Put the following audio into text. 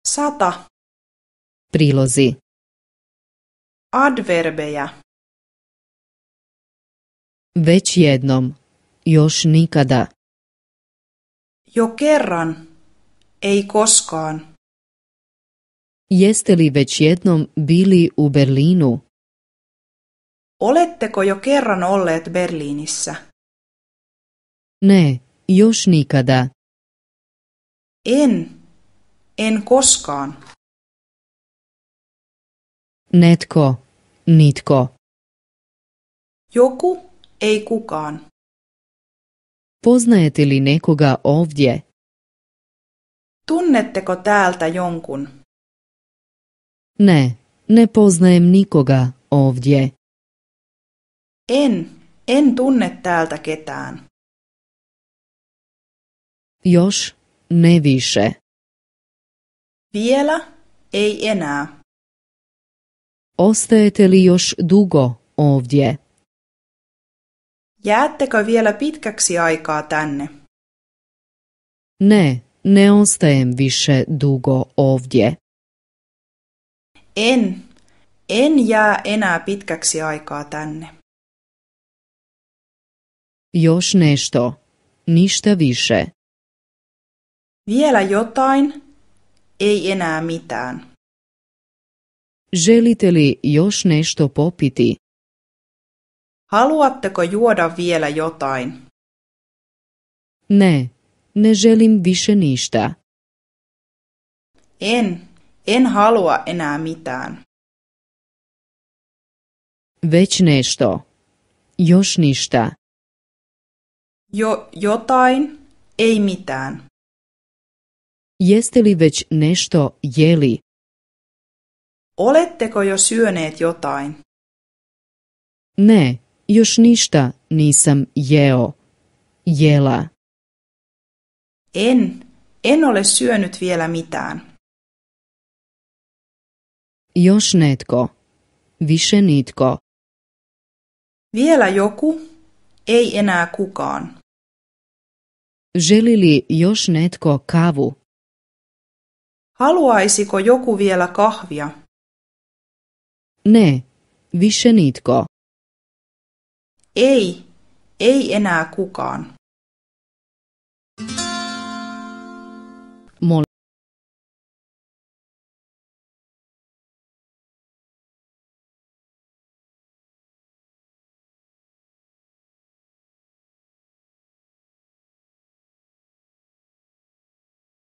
100. Prilozi. Adverbeja. Već jednom. Još nikada. Jo kerran. Ei koskaan. Jeste li već jednom bili u Berliinu? Oletteko jo kerran olleet Berliinissä? Ne, još nikada. En koskaan. Netko, nitko. Joku, ei kukaan. Poznajete li nekoga ovdje? Tunnetteko täältä jonkun? Ne poznajem nikoga ovdje. En tunne täältä ketään. Još ne više. Vielä, ei enää. Ostajete li još dugo ovdje? Jäättekö vielä pitkäksi aikaa tänne? Ne ostajem više dugo ovdje. En jää enää pitkäksi aikaa tänne. Još nešto. Ništa više. Vielä jotain, ei enää mitään. Želite li još nešto popiti? Haluatteko juoda vielä jotain? Ne želim više ništa. En halua enää mitään. Već nešto. Još ništa. Jotain, ei mitään. Jeste li već nešto jeli? Oletteko jo syöneet jotain? Ne, još ništa nisam jeo. Jela. En ole syönyt vielä mitään. Još netko. Više nitko. Vielä joku, ei enää kukaan. Želi li još netko kavu? Haluaisiko joku vielä kahvia? Ne, više nitko. Ei enää kukaan.